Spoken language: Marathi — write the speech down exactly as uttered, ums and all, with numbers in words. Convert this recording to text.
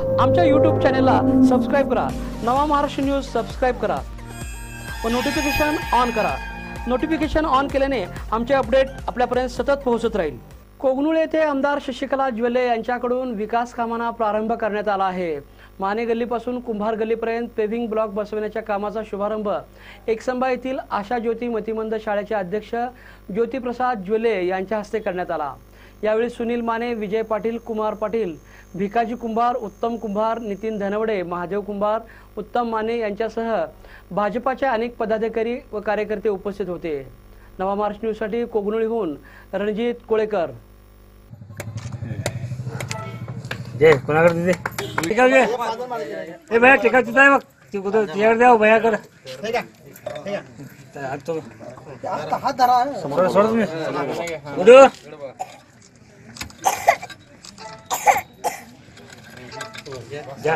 आमच्या यूट्यूब चॅनेलला सबस्क्राईब करा. नवा महाराष्ट्र न्यूज सबस्क्राईब करा व नोटिफिकेशन ऑन करा. नोटिफिकेशन ऑन केल्याने आमचे अपडेट आपल्यापर्यंत सतत पोहोचत राहील. कोगनूळ येथे आमदार शशिकला ज्वेले यांच्याकडून विकास कामांना प्रारंभ करण्यात आला आहे. माने गल्लीपासून कुंभार गल्लीपर्यंत पेव्हिंग ब्लॉक बसवण्याच्या कामाचा शुभारंभ एकसंबा येथील आशा ज्योती मतिमंद शाळेचे अध्यक्ष ज्योतिप्रसाद ज्वेले यांच्या हस्ते करण्यात आला. यावेळी सुनील माने, विजय पाटील, कुमार पाटील, भिकाजी कुंभार, उत्तम कुंभार, नितीन धनवडे, महादेव कुंभार, उत्तम माने यांच्यासह भाजपाचे अनेक पदाधिकारी व कार्यकर्ते उपस्थित होते. नवा महाराष्ट्र न्यूजसाठी कोगनूळहून रणजित कोळेकर. जय कोणाकडे दिदे टिका घे ए भैया टिका तिथं आहे बघ ती कुठं तिच्याकडे द्या भैयाकडे तो हात धरा सोड सोड तुम्ही उडू जा